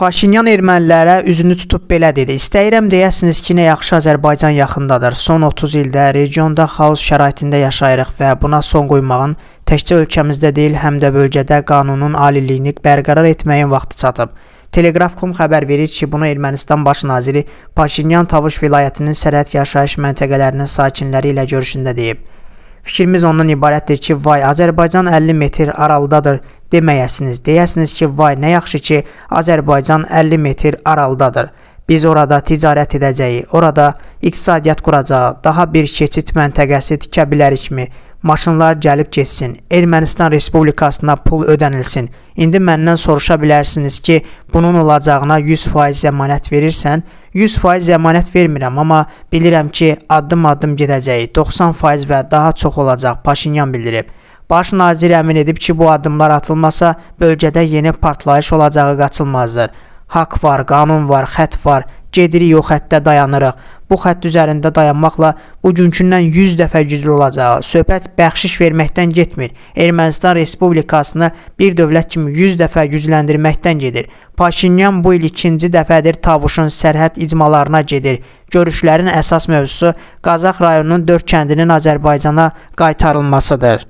Paşinyan ermənilərə üzünü tutub belə dedi: "İstəyirəm deyəsiniz ki, nə yaxşı Azərbaycan yaxındadır. Son 30 ildə regionda xaos şəraitində yaşayırıq və buna son qoymağın təkcə ölkəmizdə deyil, həm də bölgədə qanunun aliliyini bərqərar etməyin vaxtı çatıb." Telegraf.com xəbər verir ki, bunu Ermənistan baş naziri Paşinyan Tavuş vilayətinin sərhəd yaşayış məntəqələrinin sakinləri ilə görüşündə deyib. Fikrimiz ondan ibarətdir ki, vay, Azərbaycan 50 metr aralıdadır deməyəsiniz. Deyəsiniz ki, vay, nə yaxşı ki, Azərbaycan 50 metr aralıdadır. Biz orada ticarət edəcəyik, orada iqtisadiyyat quracaq, daha bir keçid məntəqəsi tikə bilərikmi? Maşınlar gəlib geçsin, Ermənistan Respublikasına pul ödənilsin. İndi məndən soruşa bilərsiniz ki, bunun olacağına 100% zəmanət verirsən. 100% zəmanət vermirəm, amma bilirəm ki, addım-addım gedəcək, 90% və daha çox olacaq, Paşinyan bildirib. Baş nazir əmin edib ki, bu addımlar atılmasa, bölgədə yeni partlayış olacağı qaçılmazdır. Haqq var, qanun var, xətt var, gedirik o xəttdə dayanırıq. Bu xətt üzərində dayanmaqla bugünkündən 100 dəfə güclü olacağı, söhbət bəxşiş verməkdən getmir. Ermənistan Respublikasını bir dövlət kimi 100 dəfə gücləndirməkdən gedir. Paşinyan bu il 2-ci dəfədir Tavuşun sərhəd icmalarına gedir. Görüşlərin əsas mövzusu Qazax rayonunun 4 kəndinin Azərbaycana qaytarılmasıdır.